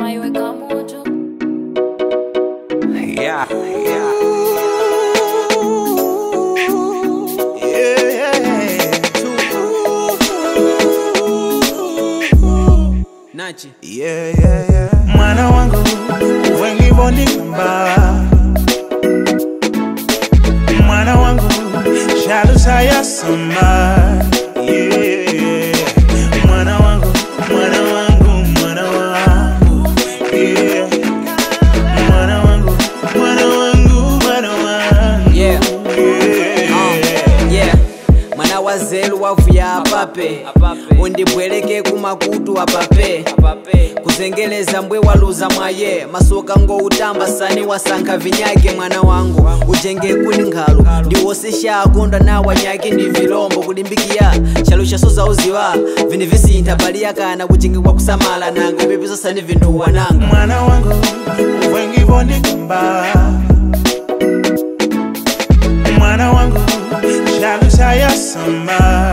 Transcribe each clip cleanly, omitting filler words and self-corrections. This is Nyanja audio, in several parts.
unaiweka moto. Yeah. Nachi. Mwana wangu wengi bondi kamba. Mwana wangu shalu saya soma. Mwana wangu, mwana wangu, mwana wangu. Mwana wangu, mwana wangu, mwana wangu. Yeah. Mwana wazelu wavuya apape. Undibweleke kumakutu apape. Kuzengeleza mbwe waluza mwaye. Masoka ngo utamba sani wasanka vinyake. Mwana wangu ujenge kuli ngalo. Ndiwosisha akonda na wanyake ndi vilombo. Kulimbikia chalusha soza uziwa. Vini visi intabalia kana kujingi kwa kusamala nanga. Bebizo sani vindu wananga. Mwana wangu wengi bondi kamba. Mwana wangu shalu saya soma.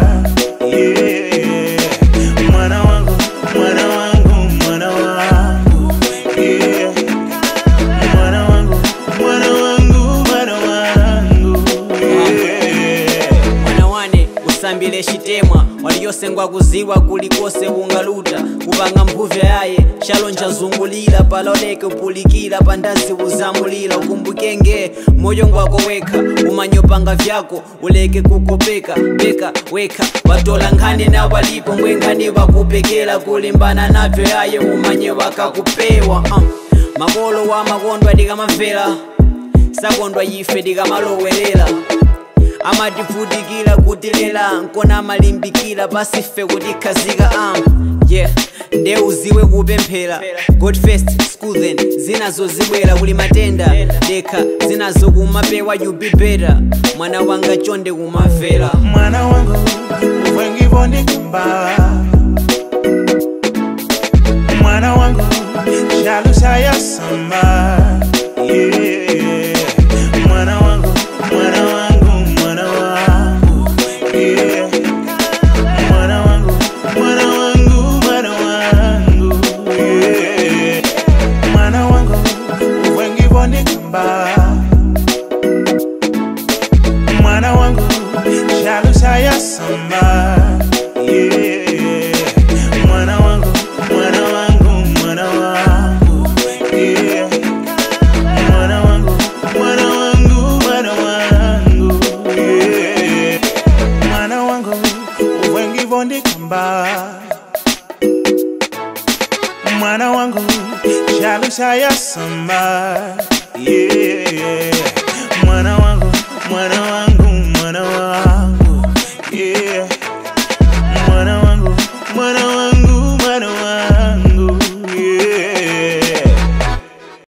Mwana wangu, mwana wangu, mwana wangu. Mwana wangu, mwana wangu, mwana wangu. Mwana wane usambile shitemwa. Waliyosengwa kuziwa kulikose ungaluta. Kupanga mpuvya yaye shalonja zungulila. Paloleke upulikila pandazi uzamulila. Ukumbukenge moyo ngwako weka. Umanyopanga vyako uleke kukopeka. Beka weka watola ngani na walipo. Mwengani wakupekela kulimbana navyo yaye umanye wakakupewa. Makolo wa makondwa dika mavela. Sakondwa yife dika malowelela. Amadifudikila kutilela. Nkona malimbikila basife kutikazika. Yeah, nde uziwe kupemphela. God first, school then. Zinazo zibwela kuli matenda. Deka zinazo kumapewa you be better. Mwana wanga chonde kumavela. Mwana wangu wengi bondi kamba. Mwana wangu shalu saya soma. Mwana wangu, mwana wangu, mwana wangu. Mwana wangu, mwana wangu, mwana wangu. Mwana wangu wengi bondi kamba. Mwana wangu shalu saya soma. Mwana wangu, mwana wangu, mwana wangu. Mwana wangu, mwana wangu, mwana wangu. Mwana wangu wengi bondi kamba. Mwana wangu shalu saya soma.